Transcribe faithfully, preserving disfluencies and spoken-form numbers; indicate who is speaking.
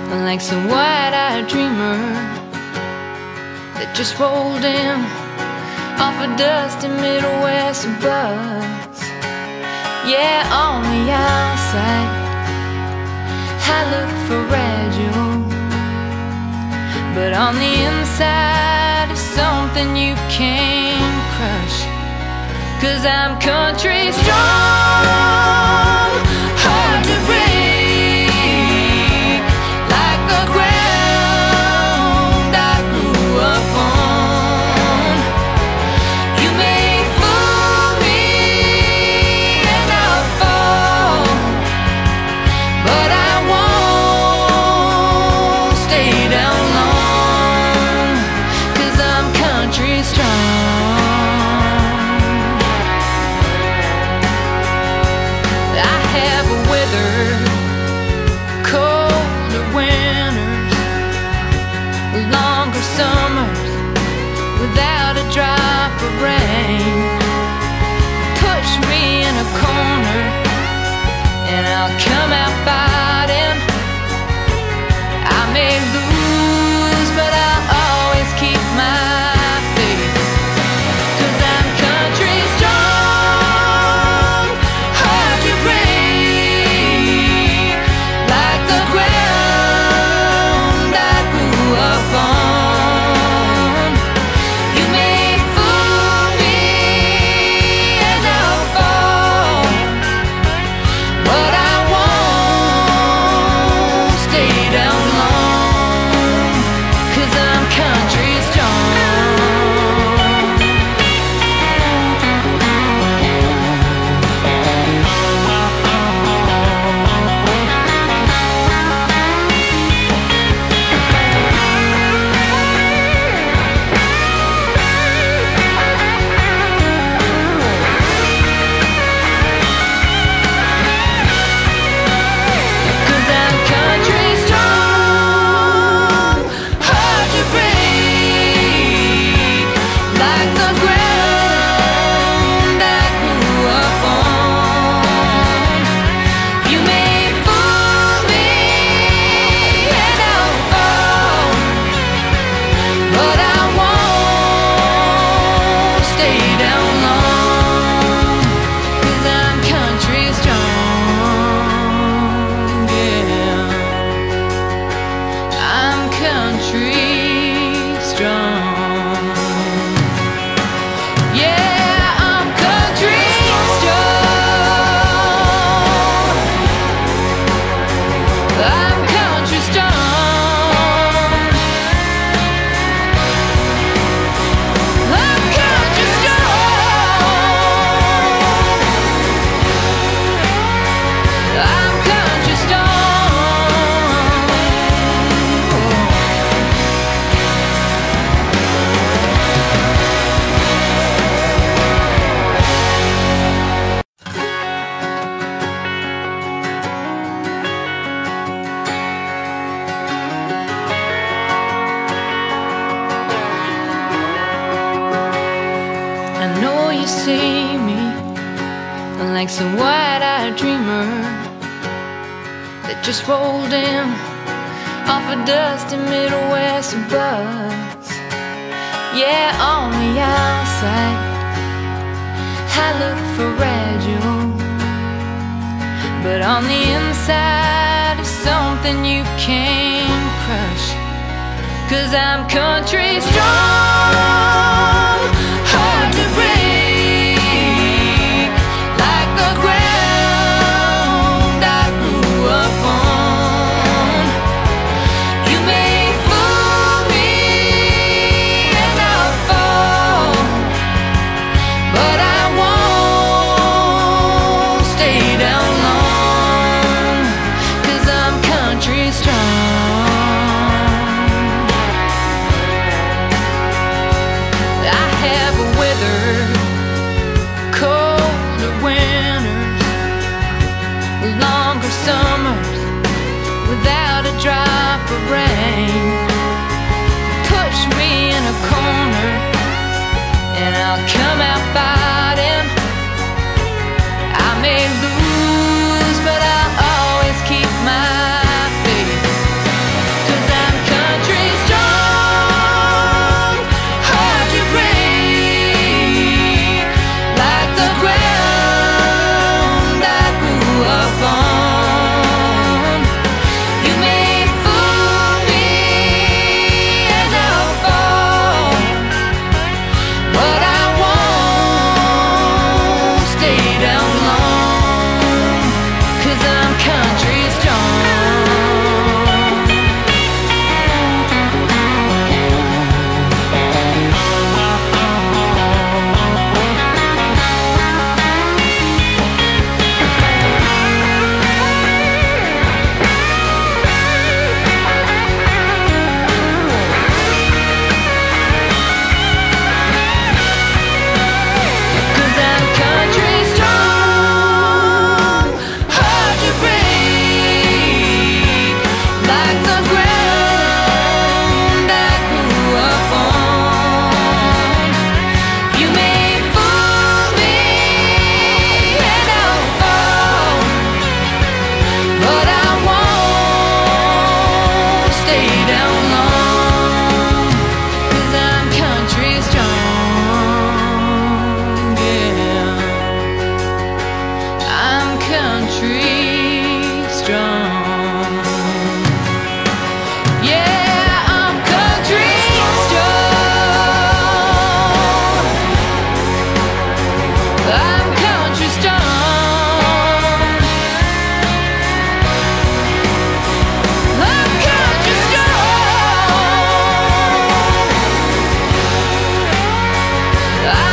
Speaker 1: like some wide-eyed dreamer that just rolled in off a dusty Midwest bus. Yeah, on the outside I look fragile, but on the inside is something you can't crush. 'Cause I'm country strong, hard to break, like the ground I grew up on. You may fool me and I'll fall, but I won't stay down long, 'cause I'm country strong. I have weathered colder winters, longer summers without a drop of rain. Push me in a corner and I'll come out fighting. I may lose, but I'll always keep my faith, 'cause I'm country strong, hard to break, like the ground I grew up on. You may fool me and I'll fall, but I won't stay down long, 'cause I'm country strong. Cause I'm country strong, hard to break, like the ground I grew up on. You may fool me and I'll fall, but I won't stay down long, 'cause I'm country strong. Yeah, I'm country strong. Yeah, I'm country strong. I'm country strong. I'm country strong. I'm country strong. I know you see me like some wide-eyed dreamer that just rolled in off a dusty Midwest bus. Yeah, on the outside I look fragile, but on the inside is something you can't crush. 'Cause I'm country strong, hard to break, like the ground I grew up on. You may fool me and I'll fall, but I won't stay down long, 'cause I'm country strong. I have weathered colder winters, longer summers without a drop of rain. Push me in a corner and I'll come out fighting. I may lose, but I'll always keep my faith. I